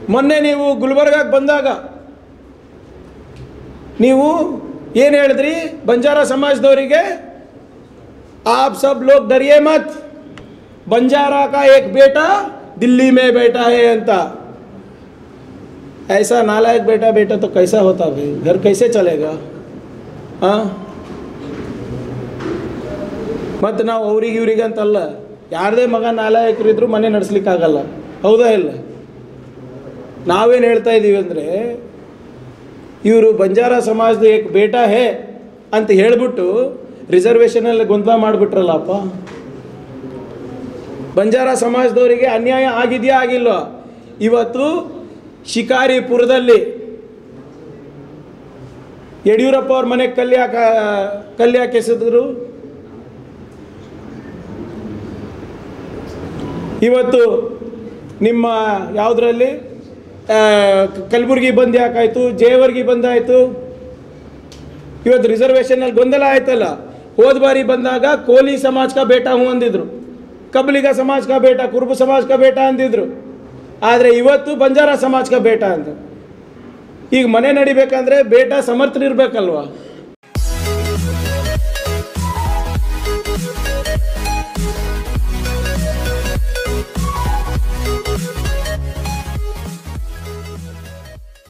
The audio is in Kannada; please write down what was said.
ಮೊನ್ನೆ ನೀವು ಗುಲ್ಬರ್ಗಾಗೆ ಬಂದಾಗ ನೀವು ಏನು ಹೇಳಿದ್ರಿ? ಬಂಜಾರ ಸಮಾಜದವರಿಗೆ आप सब लोग डरिए मत, बंजारा का एक बेटा दिल्ली में बैठा है अंत। ऐसा नालायक बेटा बेटा तो कैसा होता भाई? घर कैसे चलेगा? हाँ, ಮತ್ತು ನಾವು ಅವ್ರಿಗೆ ಇವ್ರಿಗೆ ಅಂತಲ್ಲ, ಯಾರದೇ ಮಗ ನಾಲಾಯಕರಿದ್ರು ಮನೆ ನಡೆಸ್ಲಿಕ್ಕಾಗಲ್ಲ, ಹೌದಾ ಇಲ್ಲ? ನಾವೇನು ಹೇಳ್ತಾ ಇದ್ದೀವಿ ಅಂದರೆ, ಇವರು ಬಂಜಾರ ಸಮಾಜದ ಏಕ್ ಬೇಟಾ ಹೇ ಅಂತ ಹೇಳಿಬಿಟ್ಟು ರಿಸರ್ವೇಷನಲ್ಲಿ ಗೊಂದಲ ಮಾಡಿಬಿಟ್ರಲ್ಲಪ್ಪ. ಬಂಜಾರ ಸಮಾಜದವರಿಗೆ ಅನ್ಯಾಯ ಆಗಿದೆಯಾ ಆಗಿಲ್ವಾ? ಇವತ್ತು ಶಿಕಾರಿಪುರದಲ್ಲಿ ಯಡಿಯೂರಪ್ಪ ಅವ್ರ ಮನೆಗೆ ಕಲ್ಯಾಕೆ ಎಸೆದ್ರು. ಇವತ್ತು ನಿಮ್ಮ ಯಾವುದರಲ್ಲಿ ಕಲಬುರ್ಗಿ ಬಂದ್ ಯಾಕಾಯಿತು, ಜೇವರ್ಗಿ ಬಂದಾಯಿತು. ಇವತ್ತು ರಿಸರ್ವೇಷನಲ್ಲಿ ಗೊಂದಲ ಆಯ್ತಲ್ಲ. ಹೋದ ಬಾರಿ ಬಂದಾಗ ಕೋಲಿ ಸಮಾಜ ಕಾ ಬೇಟಾ ಹೂ ಅಂದಿದ್ರು, ಕಬ್ಲಿಗ ಸಮಾಜ ಕಾ ಬೇಟಾ, ಕುರುಬ ಸಮಾಜ ಕಾ ಬೇಟಾ ಅಂದಿದ್ರು. ಆದರೆ ಇವತ್ತು ಬಂಜಾರ ಸಮಾಜ ಕಾ ಬೇಟಾ ಅಂದರು. ಈಗ ಮನೆ ನಡಿಬೇಕಂದ್ರೆ ಬೇಟಾ ಸಮರ್ಥರಿರ್ಬೇಕಲ್ವ?